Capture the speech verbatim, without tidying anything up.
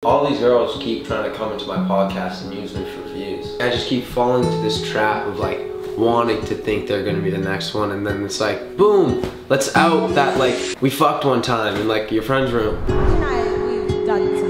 All these girls keep trying to come into my podcast and use me for views. I just keep falling into this trap of like wanting to think they're gonna be the next one, and then it's like, boom, let's out that like we fucked one time in like your friend's room. And I, we've done